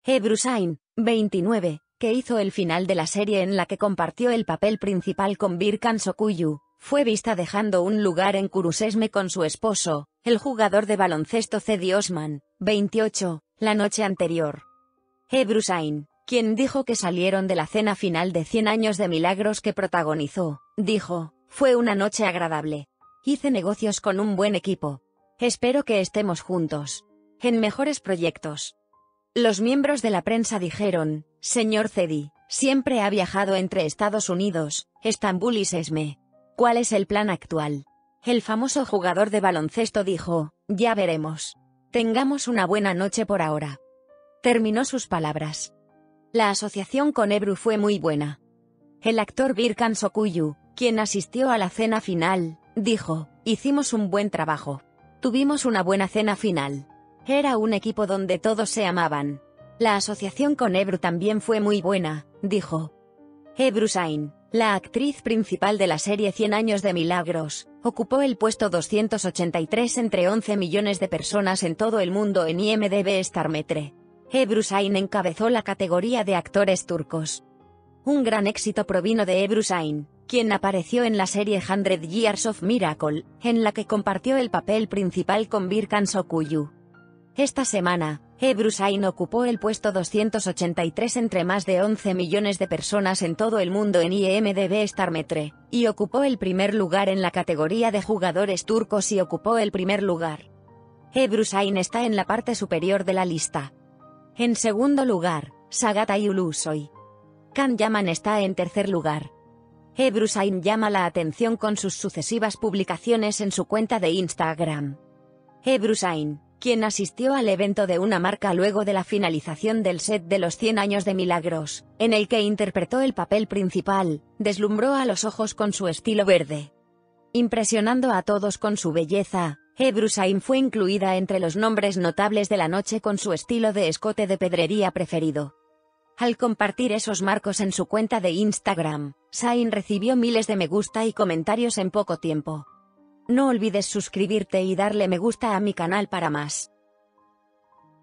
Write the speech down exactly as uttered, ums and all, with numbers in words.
Ebrusain, veintinueve, que hizo el final de la serie en la que compartió el papel principal con Birkan Sokuyu, fue vista dejando un lugar en Kurusesme con su esposo, el jugador de baloncesto Cedi Osman, veintiocho, la noche anterior. Ebrusain, quien dijo que salieron de la cena final de cien años de milagros que protagonizó, dijo: "Fue una noche agradable. Hice negocios con un buen equipo. Espero que estemos juntos en mejores proyectos". Los miembros de la prensa dijeron: "Señor Cedi, siempre ha viajado entre Estados Unidos, Estambul y Sesme. ¿Cuál es el plan actual?". El famoso jugador de baloncesto dijo: "Ya veremos. Tengamos una buena noche por ahora". Terminó sus palabras. La asociación con Ebru fue muy buena. El actor Birkan Sokuyu, quien asistió a la cena final, dijo: "Hicimos un buen trabajo. Tuvimos una buena cena final. Era un equipo donde todos se amaban. La asociación con Ebru también fue muy buena", dijo. Ebrusain, la actriz principal de la serie cien años de milagros, ocupó el puesto doscientos ochenta y tres entre once millones de personas en todo el mundo en I M D B Starmetre. Ebrusain encabezó la categoría de actores turcos. Un gran éxito provino de Ebrusain, quien apareció en la serie Hundred Years of Miracle, en la que compartió el papel principal con Birkan Sokuyu. Esta semana, Ebrusain ocupó el puesto doscientos ochenta y tres entre más de once millones de personas en todo el mundo en I M D B Starmetre, y ocupó el primer lugar en la categoría de jugadores turcos y ocupó el primer lugar. Ebrusain está en la parte superior de la lista. En segundo lugar, Sagatay Ulusoy. Can Yaman está en tercer lugar. Ebrusain llama la atención con sus sucesivas publicaciones en su cuenta de Instagram. Ebrusain, quien asistió al evento de una marca luego de la finalización del set de los cien años de milagros, en el que interpretó el papel principal, deslumbró a los ojos con su estilo verde. Impresionando a todos con su belleza, Ebrusain fue incluida entre los nombres notables de la noche con su estilo de escote de pedrería preferido. Al compartir esos marcos en su cuenta de Instagram, Sain recibió miles de me gusta y comentarios en poco tiempo. No olvides suscribirte y darle me gusta a mi canal para más.